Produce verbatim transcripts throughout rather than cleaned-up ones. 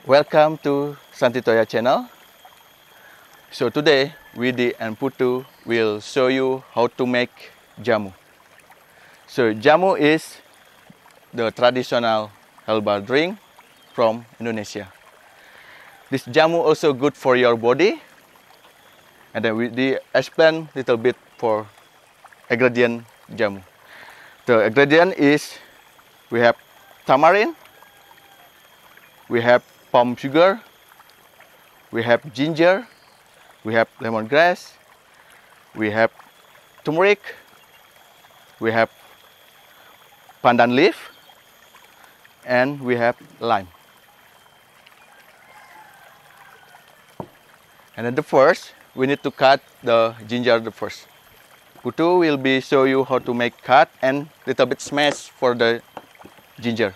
Welcome to Santitoya channel. So today Widi and Putu will show you how to make jamu. So jamu is the traditional herbal drink from Indonesia. This jamu also good for your body. And then we explain little bit for ingredient jamu. The ingredient is we have tamarind, we have palm sugar, we have ginger, we have lemongrass, we have turmeric, we have pandan leaf, and we have lime. And then the first, we need to cut the ginger the first. Putu will be show you how to make cut and little bit smash for the ginger.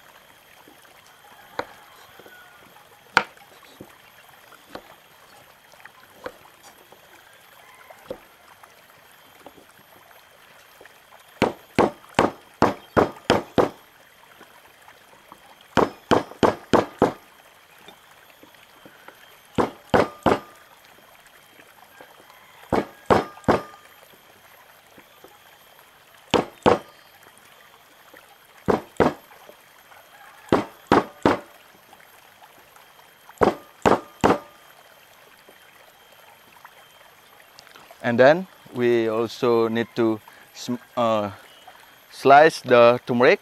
And then we also need to uh, slice the turmeric.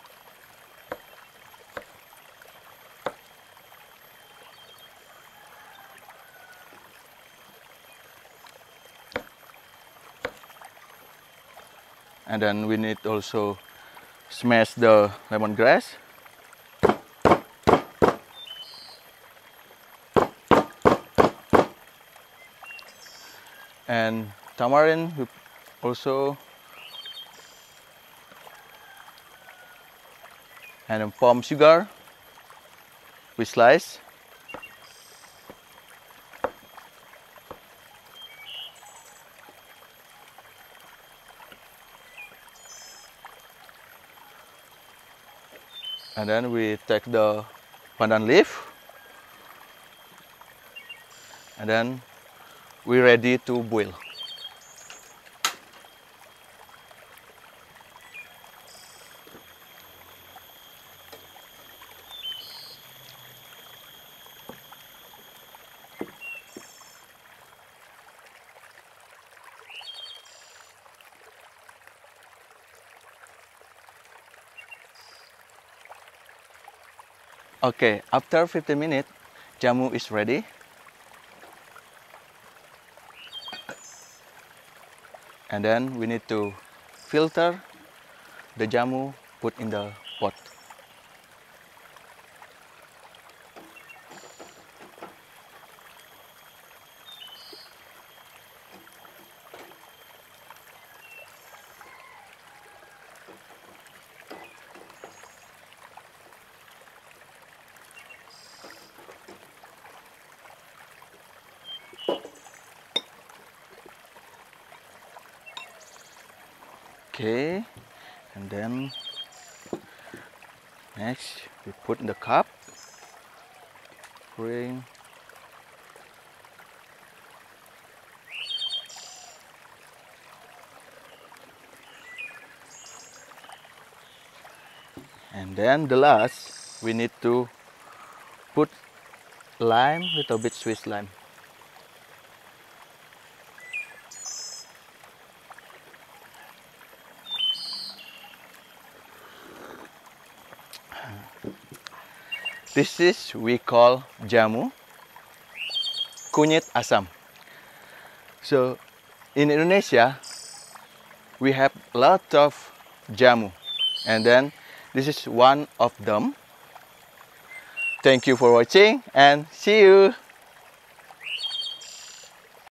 And then we need also smash the lemongrass. And tamarind also, and then palm sugar we slice, and then we take the pandan leaf, and then we're ready to boil. Okay, after fifteen minutes, jamu is ready. And then we need to filter the jamu, put in the pot. Okay, and then next we put in the cup, bring, and then the last we need to put lime, little bit Swiss lime. This is we call jamu kunyit asam. So in Indonesia we have a lot of jamu, and then this is one of them. Thank you for watching and see you.